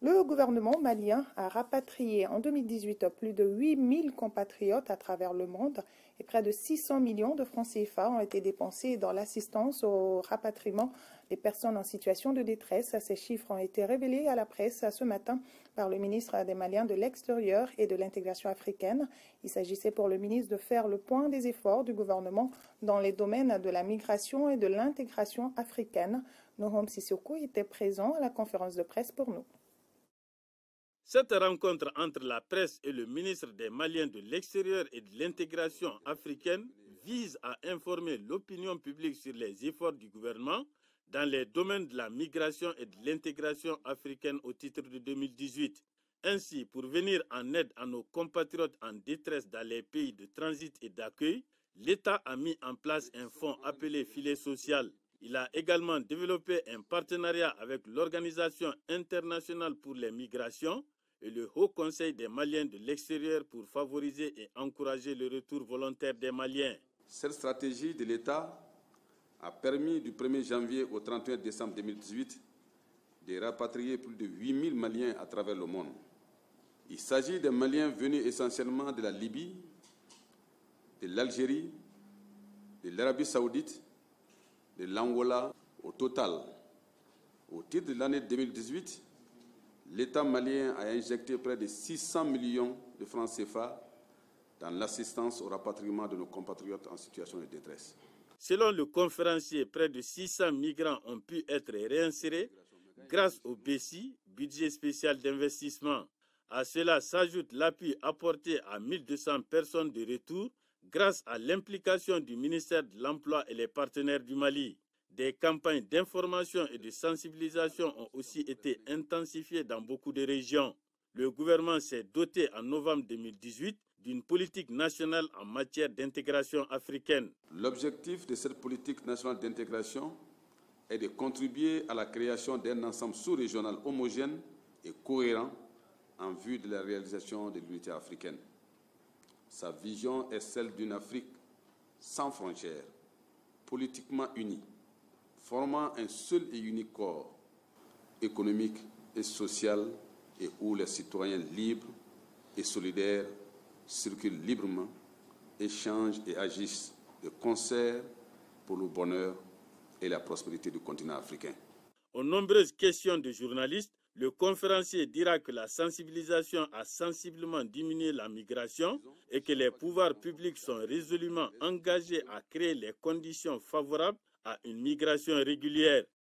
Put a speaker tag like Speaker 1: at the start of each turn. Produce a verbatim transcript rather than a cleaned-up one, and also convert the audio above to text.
Speaker 1: Le gouvernement malien a rapatrié en deux mille dix-huit plus de huit mille compatriotes à travers le monde et près de six cents millions de francs C F A ont été dépensés dans l'assistance au rapatriement des personnes en situation de détresse. Ces chiffres ont été révélés à la presse ce matin par le ministre des Maliens de l'Extérieur et de l'intégration africaine. Il s'agissait pour le ministre de faire le point des efforts du gouvernement dans les domaines de la migration et de l'intégration africaine. Nohom Sissoko était présent à la conférence de presse pour nous.
Speaker 2: Cette rencontre entre la presse et le ministre des Maliens de l'Extérieur et de l'intégration africaine vise à informer l'opinion publique sur les efforts du gouvernement dans les domaines de la migration et de l'intégration africaine au titre de deux mille dix-huit. Ainsi, pour venir en aide à nos compatriotes en détresse dans les pays de transit et d'accueil, l'État a mis en place un fonds appelé Filet social. Il a également développé un partenariat avec l'Organisation internationale pour les migrations et le Haut Conseil des Maliens de l'extérieur pour favoriser et encourager le retour volontaire des Maliens.
Speaker 3: Cette stratégie de l'État a permis du premier janvier au trente et un décembre deux mille dix-huit de rapatrier plus de huit mille Maliens à travers le monde. Il s'agit des Maliens venus essentiellement de la Libye, de l'Algérie, de l'Arabie saoudite, de l'Angola. Au total, au titre de l'année deux mille dix-huit, l'État malien a injecté près de six cents millions de francs C F A dans l'assistance au rapatriement de nos compatriotes en situation de détresse.
Speaker 2: Selon le conférencier, près de six cents migrants ont pu être réinsérés grâce au B E S I, budget spécial d'investissement. À cela s'ajoute l'appui apporté à mille deux cents personnes de retour grâce à l'implication du ministère de l'Emploi et les partenaires du Mali. Des campagnes d'information et de sensibilisation ont aussi été intensifiées dans beaucoup de régions. Le gouvernement s'est doté en novembre deux mille dix-huit d'une politique nationale en matière d'intégration africaine.
Speaker 3: L'objectif de cette politique nationale d'intégration est de contribuer à la création d'un ensemble sous-régional homogène et cohérent en vue de la réalisation de l'unité africaine. Sa vision est celle d'une Afrique sans frontières, politiquement unie, formant un seul et unique corps économique et social et où les citoyens libres et solidaires circulent librement, échangent et agissent de concert pour le bonheur et la prospérité du continent africain.
Speaker 2: Aux nombreuses questions de journalistes, le conférencier dira que la sensibilisation a sensiblement diminué la migration et que les pouvoirs publics sont résolument engagés à créer les conditions favorables à une migration régulière.